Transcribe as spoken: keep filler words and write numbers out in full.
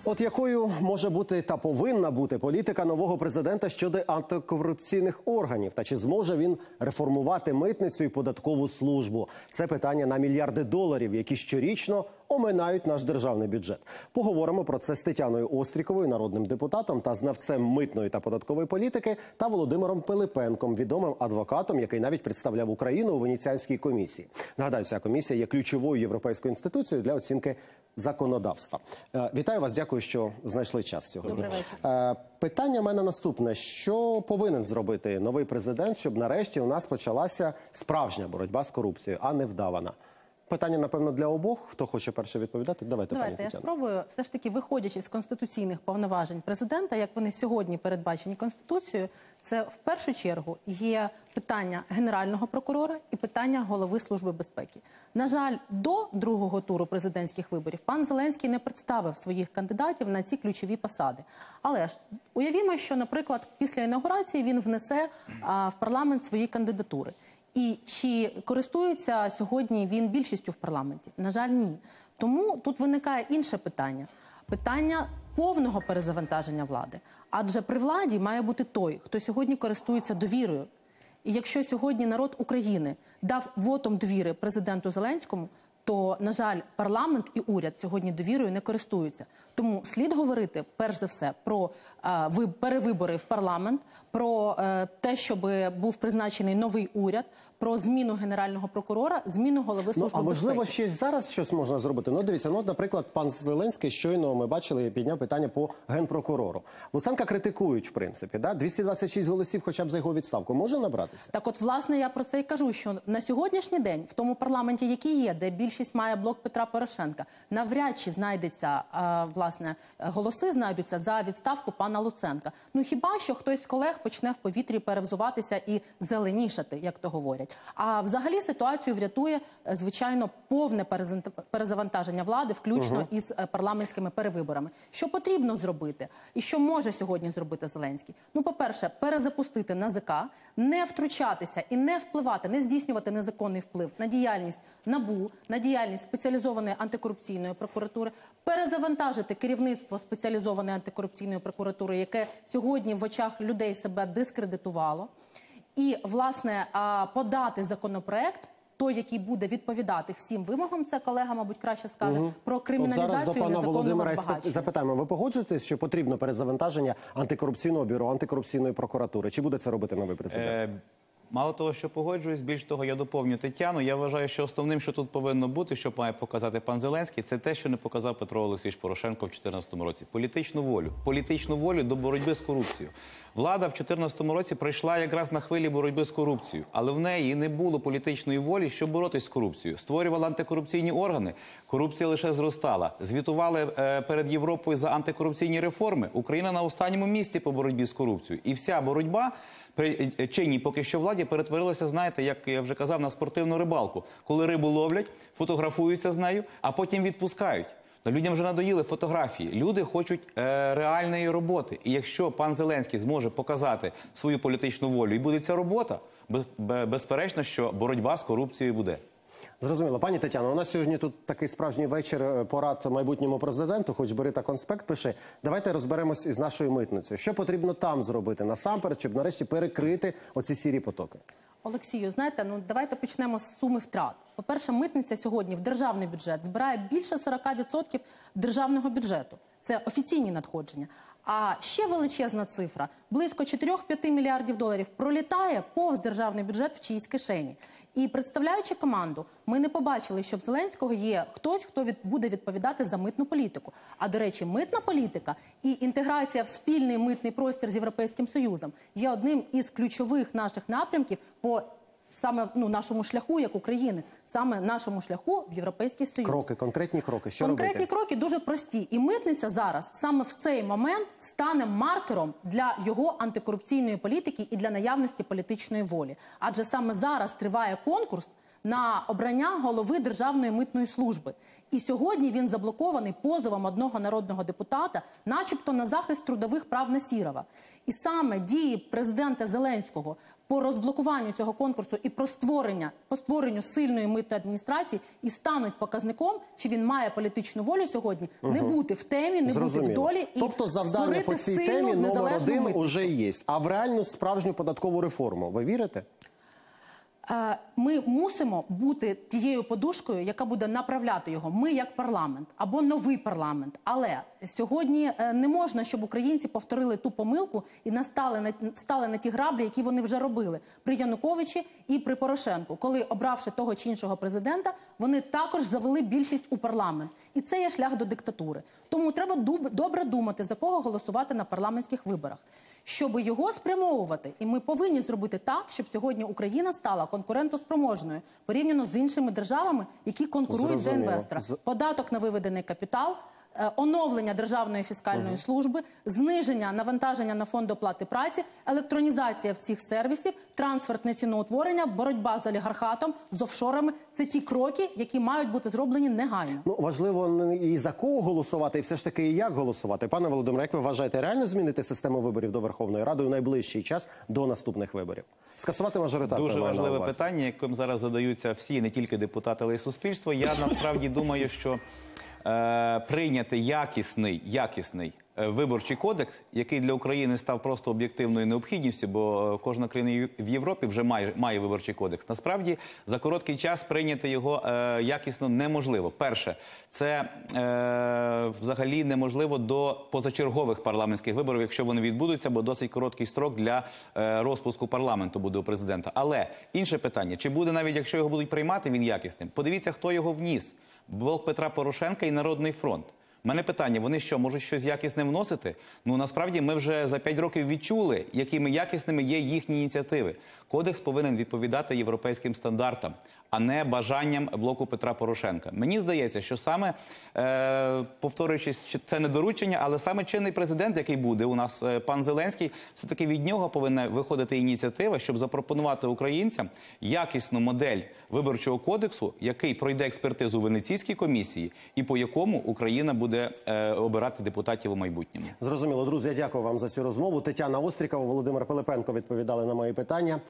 От якою може бути та повинна бути політика нового президента щодо антикорупційних органів? Та чи зможе він реформувати митницю і податкову службу? Це питання на мільярди доларів, які щорічно оминають наш державний бюджет. Поговоримо про це з Тетяною Остріковою, народним депутатом та знавцем митної та податкової політики, та Володимиром Пилипенком, відомим адвокатом, який навіть представляв Україну у Венеціанській комісії. Нагадаю, ця комісія є ключовою європейською інституцією для оцінки законодавства. Вітаю вас, дякую, що знайшли час сьогодні. Добрий вечір. Питання в мене наступне. Що повинен зробити новий президент, щоб нарешті у нас почалася справжня боротьба з корупцією, а не вдавана? Питання, напевно, для обох. Хто хоче перше відповідати? Давайте, Давайте, пані я спробую. Все ж таки, виходячи з конституційних повноважень президента, як вони сьогодні передбачені Конституцією, це в першу чергу є питання Генерального прокурора і питання Голови Служби безпеки. На жаль, до другого туру президентських виборів пан Зеленський не представив своїх кандидатів на ці ключові посади. Але ж уявімо, що, наприклад, після інаугурації він внесе а, в парламент свої кандидатури. І чи користується сьогодні він більшістю в парламенті? На жаль, ні. Тому тут виникає інше питання. Питання повного перезавантаження влади. Адже при владі має бути той, хто сьогодні користується довірою. І якщо сьогодні народ України дав вотом довіри президенту Зеленському, то, на жаль, парламент і уряд сьогодні довірою не користуються. Тому слід говорити, перш за все, про а, ви, перевибори в парламент, про а, те, щоб був призначений новий уряд, про зміну Генерального прокурора, зміну Голови Служби безпеки. Ну, а можливо, безпеки. ще зараз щось можна зробити? Ну, дивіться, ну, наприклад, пан Зеленський щойно, ми бачили, підняв питання по генпрокурору. Луценка критикують, в принципі, да? двісті двадцять шість голосів хоча б за його відставку. Може набратися? Так от, власне, я про це і кажу, що на сьогоднішній день, в тому парламенті, який є, де більшість має блок Петра Порошенка, навряд чи знайдеться, а, власне, голоси знайдуться за відставку пана Луценка. Ну, хіба що хтось з колег почне в повітрі перевзуватися і зеленішати, як то говорять. А взагалі ситуацію врятує, звичайно, повне перезавантаження влади, включно угу. із парламентськими перевиборами. Що потрібно зробити? І що може сьогодні зробити Зеленський? Ну, по-перше, перезапустити НАЗК, не втручатися і не впливати, не здійснювати незаконний вплив на діяльність НАБУ, на діяльність спеціалізованої антикорупційної прокуратури, перезавантажити керівництво спеціалізованої антикорупційної прокуратури, яке сьогодні в очах людей себе дискредитувало, і, власне, подати законопроект, той, який буде відповідати всім вимогам, це колега, мабуть, краще скаже, угу. про криміналізацію незаконного збагачення. Запитаємо, ви погоджуєтесь, що потрібно перезавантаження антикорупційного бюро, антикорупційної прокуратури? Чи буде це робити новий президент? Е Мало того, що погоджуюсь, більш того, я доповню Тетяну. Я вважаю, що основним, що тут повинно бути, що має показати пан Зеленський, це те, що не показав Петро Олексійович Порошенко в дві тисячі чотирнадцятому році. Політичну волю. Політичну волю до боротьби з корупцією. Влада в дві тисячі чотирнадцятому році прийшла якраз на хвилі боротьби з корупцією. Але в неї не було політичної волі, щоб боротися з корупцією. Створювала антикорупційні органи. Корупція лише зростала. Звітували е, перед Європою за антикорупційні реформи. Україна на останньому місці по боротьбі з корупцією. І вся боротьба при чинній поки що владі перетворилася, знаєте, як я вже казав, на спортивну рибалку. Коли рибу ловлять, фотографуються з нею, а потім відпускають. Но людям вже надоїли фотографії. Люди хочуть е, реальної роботи. І якщо пан Зеленський зможе показати свою політичну волю і буде ця робота, без, безперечно, що боротьба з корупцією буде. Зрозуміло. Пані Тетяно, у нас сьогодні тут такий справжній вечір порад майбутньому президенту, хоч бери та конспект пиши. Давайте розберемось із нашою митницею. Що потрібно там зробити насамперед, щоб нарешті перекрити оці сірі потоки? Олексію, знаєте, ну давайте почнемо з суми втрат. По-перше, митниця сьогодні в державний бюджет збирає більше сорока відсотків державного бюджету. Це офіційні надходження. А ще величезна цифра, близько чотири-п'ять мільярдів доларів, пролітає повз державний бюджет в чиїсь кишені. І представляючи команду, ми не побачили, що в Зеленського є хтось, хто від, буде відповідати за митну політику. А, до речі, митна політика і інтеграція в спільний митний простір з Європейським Союзом є одним із ключових наших напрямків по саме ну, нашому шляху, як України, саме нашому шляху в Європейський Союз. Кроки, конкретні кроки. Що конкретні робити? кроки дуже прості. І митниця зараз саме в цей момент стане маркером для його антикорупційної політики і для наявності політичної волі. Адже саме зараз триває конкурс на обрання голови Державної митної служби. І сьогодні він заблокований позовом одного народного депутата, начебто на захист трудових прав Насірова. І саме дії президента Зеленського по розблокуванню цього конкурсу і про створення, по створенню сильної митної адміністрації і стануть показником, чи він має політичну волю сьогодні, не бути в темі, не Зрозуміло. бути в долі і тобто завдання створити по цій сильну, темі номер незалежну один митницю. уже є. А в реальну справжню податкову реформу ви вірите? Е, Ми мусимо бути тією подушкою, яка буде направляти його. Ми як парламент або новий парламент. Але сьогодні е, не можна, щоб українці повторили ту помилку і настали на, стали на ті граблі, які вони вже робили при Януковичі і при Порошенку. Коли, обравши того чи іншого президента, вони також завели більшість у парламент. І це є шлях до диктатури. Тому треба дуб, добре думати, за кого голосувати на парламентських виборах. Щоб його спрямовувати, і ми повинні зробити так, щоб сьогодні Україна стала конкурентоспроможною порівняно з іншими державами, які конкурують за Зрозуміло. інвестора. З- Податок на виведений капітал, е, оновлення Державної фіскальної служби, зниження навантаження на фонд оплати праці, електронізація всіх сервісів, трансфертне ціноутворення, боротьба з олігархатом, з офшорами – це ті кроки, які мають бути зроблені негайно. Ну, важливо не і за кого голосувати, і все ж таки і як голосувати. Пане Володимире, як ви вважаєте, реально змінити систему виборів до Верховної Ради у найближчий час до наступних виборів? Скасувати мажоритарку? Дуже я маю на важливе увазі. питання, яким зараз задаються всі, не тільки депутати, але й суспільство. Я насправді думаю, що е, прийняти якісний, якісний е, виборчий кодекс, який для України став просто об'єктивною необхідністю, бо е, кожна країна в Європі вже має, має виборчий кодекс. Насправді, за короткий час прийняти його е, якісно неможливо. Перше, це е, взагалі неможливо до позачергових парламентських виборів, якщо вони відбудуться, бо досить короткий строк для е, розпуску парламенту буде у президента. Але інше питання, чи буде навіть, якщо його будуть приймати, він якісним? Подивіться, хто його вніс. Блок Петра Порошенка і Народний фронт. У мене питання, вони що, можуть щось якісне вносити? Ну, насправді, ми вже за п'ять років відчули, якими якісними є їхні ініціативи. Кодекс повинен відповідати європейським стандартам, а не бажанням блоку Петра Порошенка. Мені здається, що саме, е, повторюючись, що це не доручення, але саме чинний президент, який буде у нас, е, пан Зеленський, все-таки від нього повинна виходити ініціатива, щоб запропонувати українцям якісну модель виборчого кодексу, який пройде експертизу Венеційській комісії і по якому Україна буде е, обирати депутатів у майбутньому. Зрозуміло, друзі, я дякую вам за цю розмову. Тетяна Острікова, Володимир Пилипенко відповідали на мої питання.